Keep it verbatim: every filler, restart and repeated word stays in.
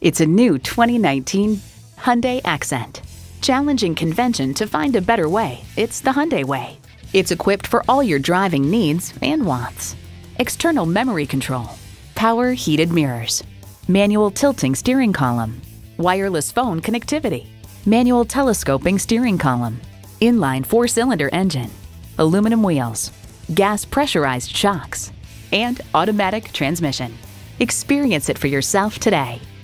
It's a new twenty nineteen Hyundai Accent. Challenging convention to find a better way, it's the Hyundai way. It's equipped for all your driving needs and wants. External memory control, power heated mirrors, manual tilting steering column, wireless phone connectivity, manual telescoping steering column, inline four-cylinder engine, aluminum wheels, gas pressurized shocks, and automatic transmission. Experience it for yourself today.